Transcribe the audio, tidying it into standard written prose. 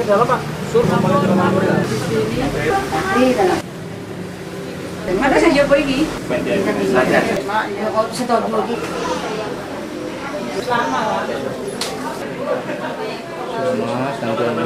dalam Pak. Sur sama di dalam. Di dalam. Ada saja apa ini? Mak, saya tahu dulu gitu. Selama lah.